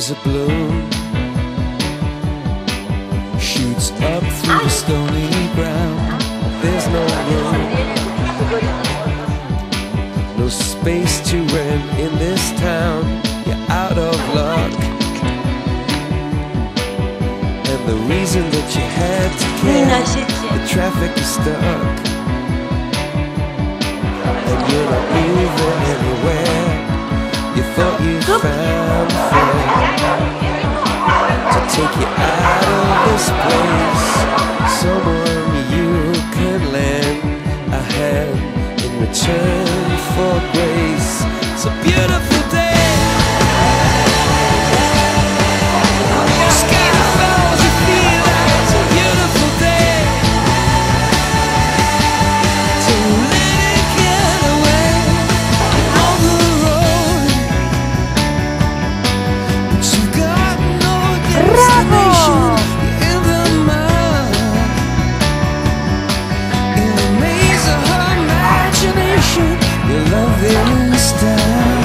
There's a bloom shoots up through the stony ground. There's no room, no space to rent in this town. You're out of luck, and the reason that you had to care, the traffic is stuck, and you're not moving anywhere. You thought you found a friend to take you out of this place, someone you could lend a hand in return for grace. It's a beautiful day. Your skin falls, you feel like it's a beautiful day. So let it get away on the road, but you got no destination. You're in the mud, in the maze of her imagination. Your love is down,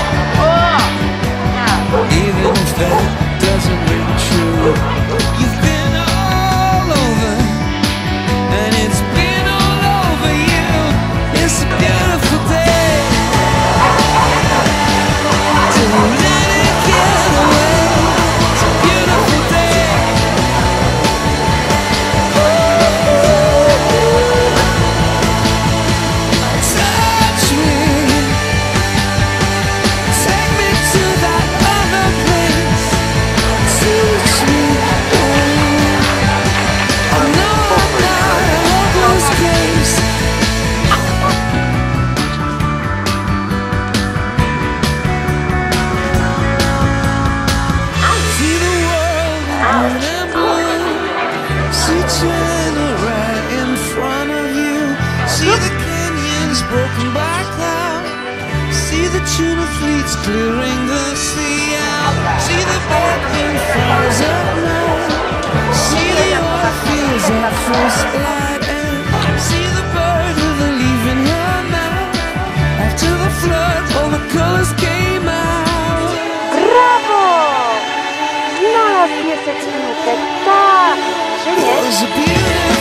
even if that doesn't ring true. You've been all over, and it's been all over you. It's a beautiful day. Don't let it get away. It's a beautiful day. Touch me, take me to that other place. Teach me, I know I'm not a hopeless case. See the world green and blue. See China right in front of you. See the canyons broken by cloud. See the tuna fleets clearing the sea out. See the Bethlehem fires at night. See the oil fields at first light. And see the bird with a leaf in her mouth. After the flood, all the colors came out. Brawo! Znalazł piesek minutę. Tak, że nie? It was a beautiful